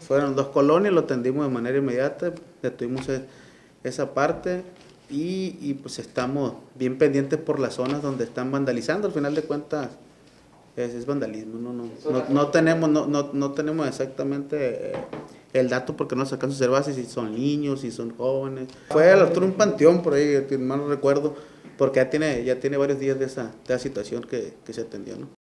fueron 2 colonias, lo atendimos de manera inmediata, detuvimos esa parte y pues estamos bien pendientes por las zonas donde están vandalizando. Al final de cuentas es vandalismo, no tenemos exactamente el dato porque no se alcanza a hacer base si son niños, si son jóvenes. Fue a la altura de un panteón por ahí, mal no recuerdo, porque ya tiene varios días de esa situación que se atendió, ¿no?